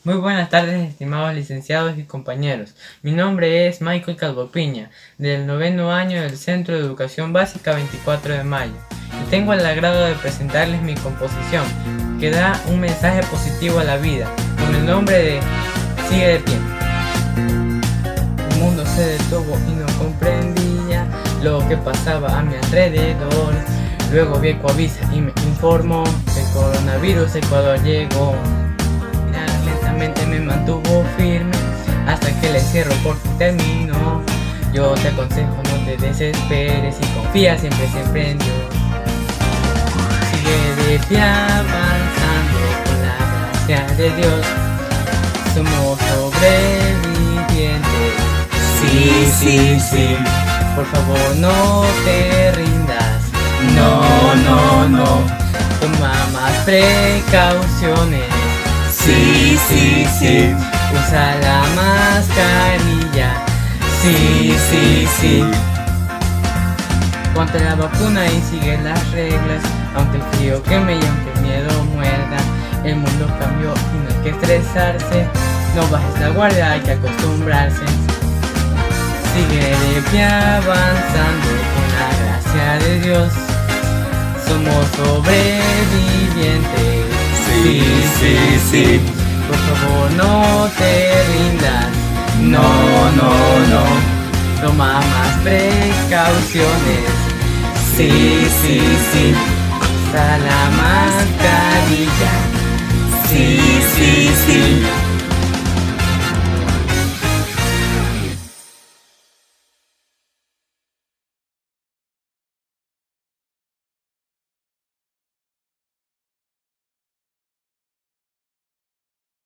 Muy buenas tardes, estimados licenciados y compañeros. Mi nombre es Michael Calvo Piña, del 9º año del Centro de Educación Básica 24 de Mayo, y tengo el agrado de presentarles mi composición, que da un mensaje positivo a la vida, con el nombre de Sigue de pie. El mundo se detuvo y no comprendía lo que pasaba a mi alrededor. Luego vi Ecuavisa y me informó que el coronavirus a Ecuador llegó. Lentamente me mantuvo firme hasta que el encierro por fin terminó. Yo te aconsejo, no te desesperes y confía siempre en Dios. Sigue de pie avanzando con la gracia de Dios. Somos sobrevivientes. Sí. Por favor no te rindas. No. Toma más precauciones. Sí. Usa la mascarilla. Sí. Ponte la vacuna y sigue las reglas. Aunque el frío queme y aunque el miedo muerda, el mundo cambió y no hay que estresarse. No bajes la guardia, hay que acostumbrarse. Sigue de pie avanzando con la gracia de Dios. Somos sobrevivientes. Sí. Por favor no te rindas. No. Toma más precauciones. Sí. Usa la mascarilla. Sí.